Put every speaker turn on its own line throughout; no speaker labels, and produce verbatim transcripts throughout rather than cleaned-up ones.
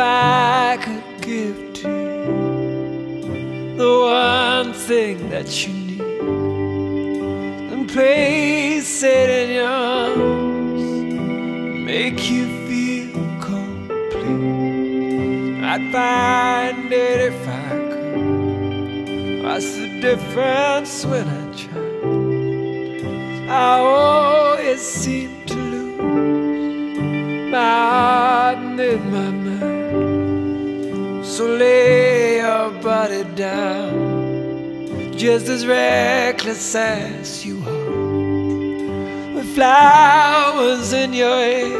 I could give to you the one thing that you need and place it in your arms, make you feel complete. I'd find it if I could. What's the difference when I try? I always seem to lose my heart and in my mind. So lay your body down, just as reckless as you are, with flowers in your hair,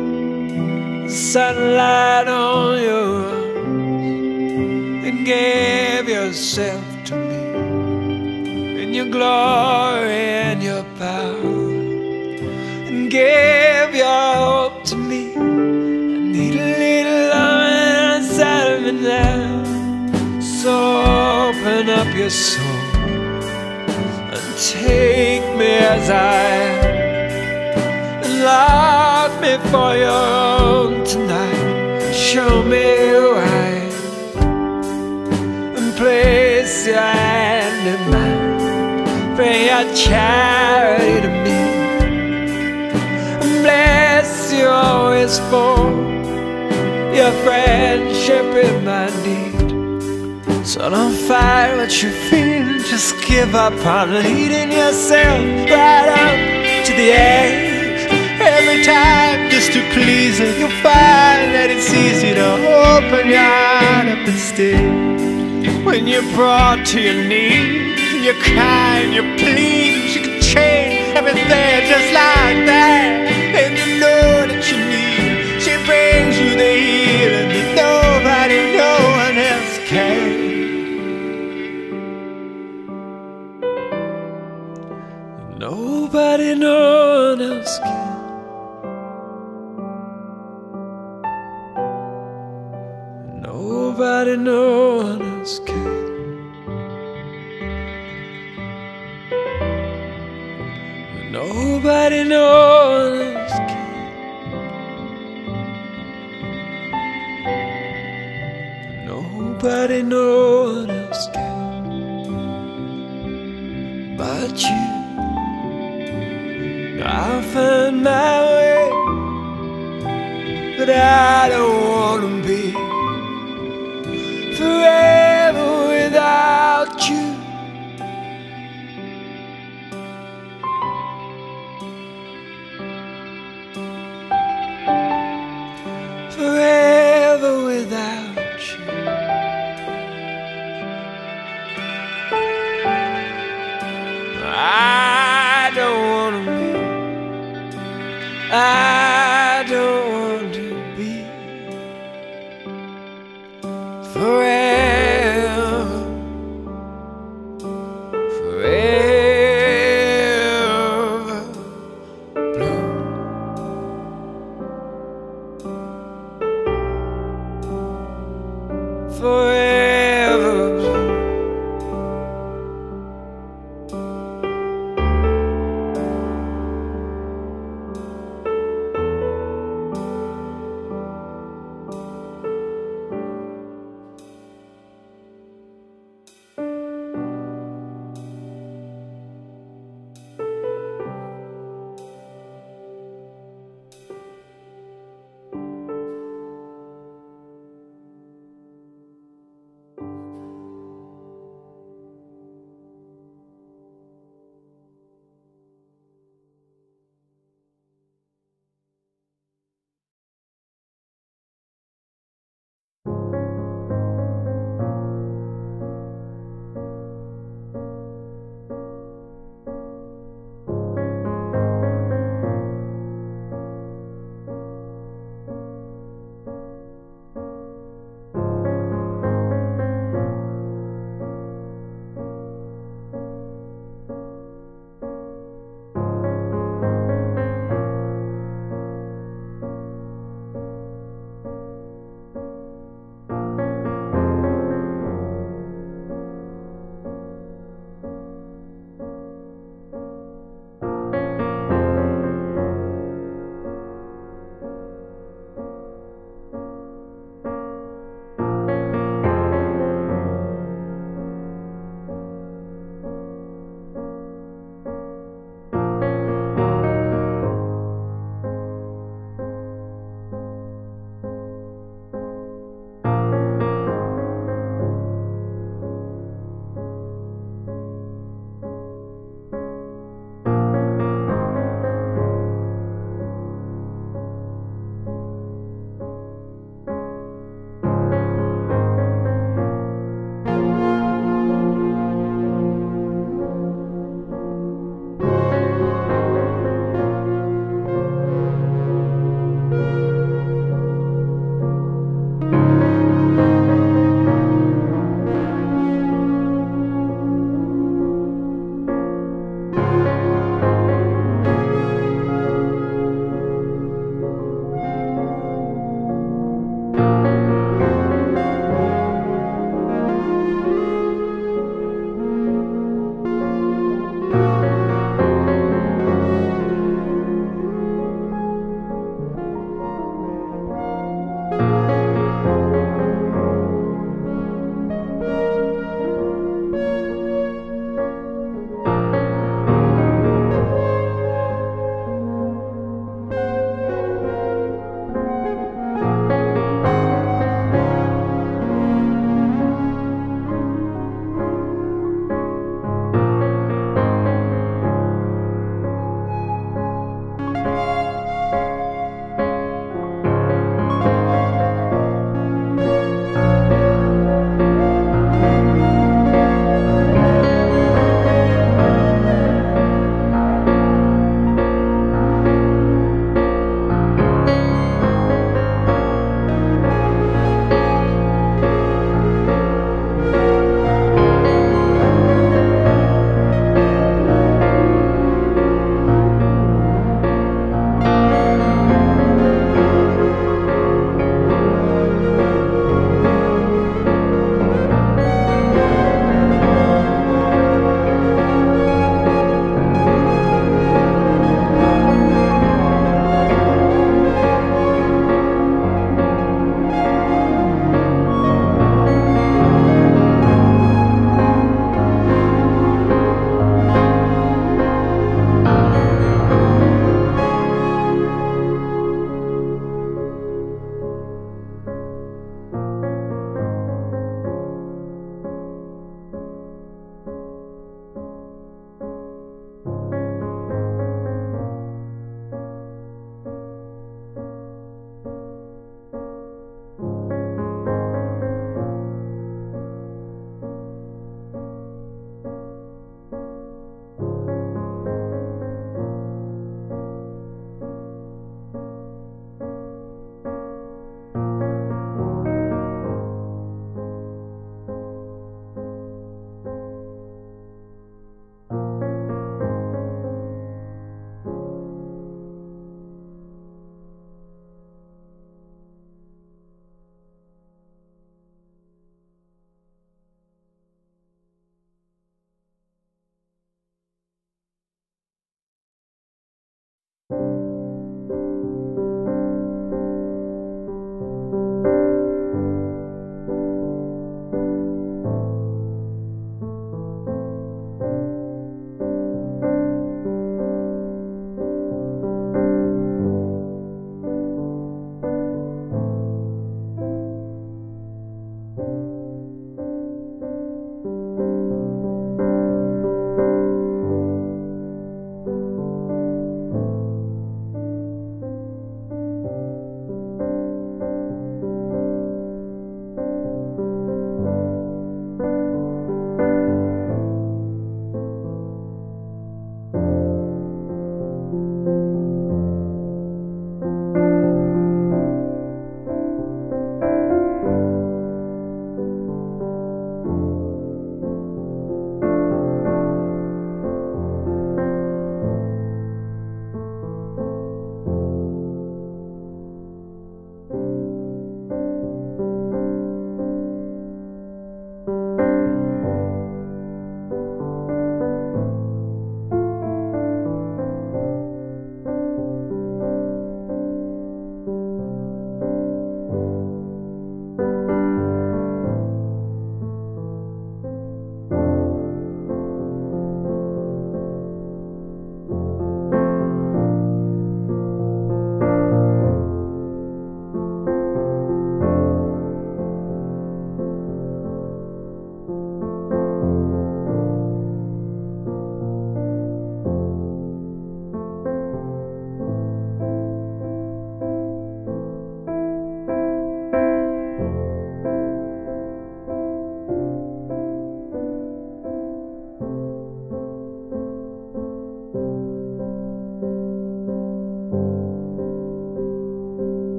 sunlight on your arms, and give yourself to me in your glory and your power, and give your hope to me. I need a little love inside of me now. So open up your soul and take me as I am, and love me for your own tonight. Show me who I am, and place your hand in mine. Bring your charity to me, and bless you always for your friendship in my need. So don't fight what you feel, just give up on leading yourself right up to the edge. Every time just to please it, you'll find that it's easy to open your heart up instead. When you're brought to your knees, you cry and you plead, she can change everything just like that. And you know that you need her. She brings you the healing that nobody, no one else can. Nobody, no one else can. Nobody, no one else can. Nobody, no one else can. Nobody, no one else can but you. I'll find my way, but I don't want to be forever without you. Forever without you. I don't want to be, I don't want to be forever, forever blue. Forever blue.